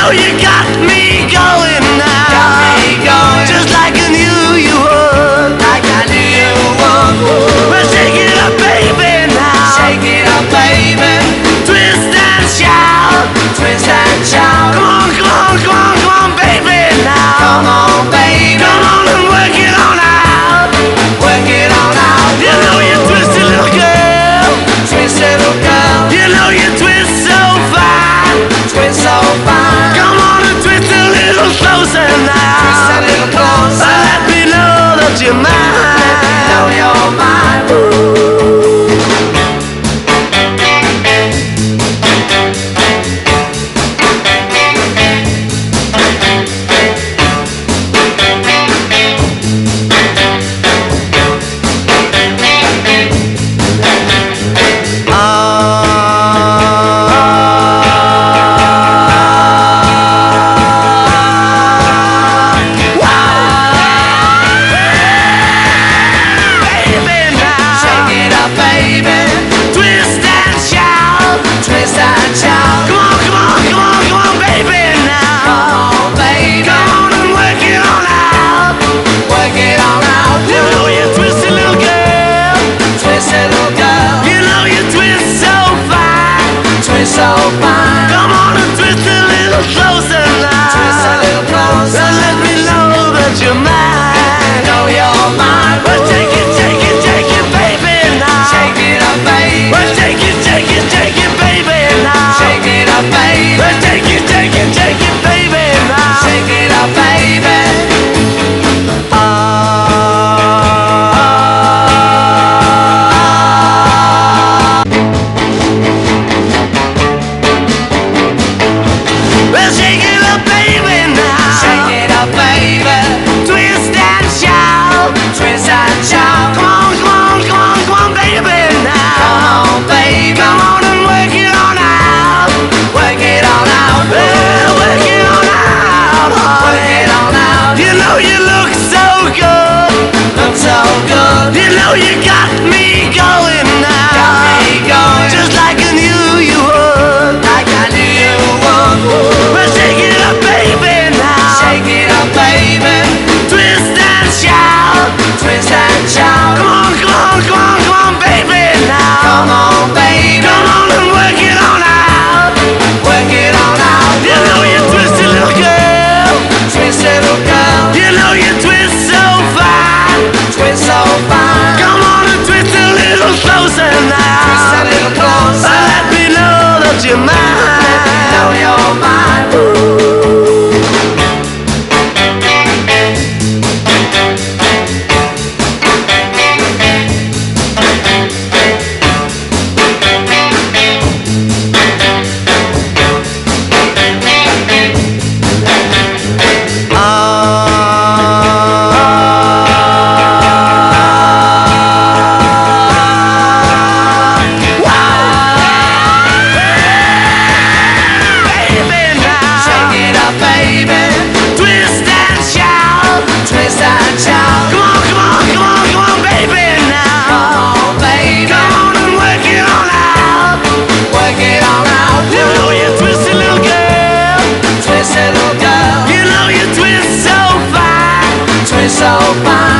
know you got me going now. Got me going. Just like I knew you would. Like I knew you would. Well, shake it up, baby, now. Shake it up, baby. Twist and shout. Twist and shout. Come on, come on, come on, come on, baby, now. Come on, baby. Come on and work it on out. Work it on out. You know you twisted little girl. Twist, little girl. You know you twist so fine. Twist so fine. Come on and twist a little closer now. Twist a little closer. Let me know that you're mine. Know you're mine. So fine. Come on and twist a little closer now. Twist a little closer. And let me know that you're mine. Know you're mine. Well, take it, baby, now. Shake it up, baby. Well, take it, baby, now. Shake it up, baby. Well, take it, baby, now. Shake it up, baby. Well, shake it up, baby, now. Shake it up, baby. Twist and shout. Twist and shout. Come on, come on, come on, come on, baby, now. Come on, baby. Come on and work it on out. Work it on out. Well, work it on out, Work honey. it on out. You know you look so good. Look so good. You know you got me going now. Got me going. Just like I knew you would. Like I knew you would. Well, shake it up, baby, now. Shake it up, baby. Twist and shout. Twist and shout. Come on, come on, come on, come on, baby, now. Come on, baby. Come on and work it on out. Work it on out. You know you twisted little girl. Twist, little girl. You know you twist so fine. Twist so fine. Come on and twist a little closer now. Twist a little closer. Let me know that you're mine. Know you're mine. Baby, now. Shake it up, baby. Twist and shout. Twist and shout. Come on, come on, come on, come on, baby, now. Come on, baby. Come on and work it on out. Work it on out. You know you twisted little girl. Twist, little girl. You know you twist so fine. Twist so fine.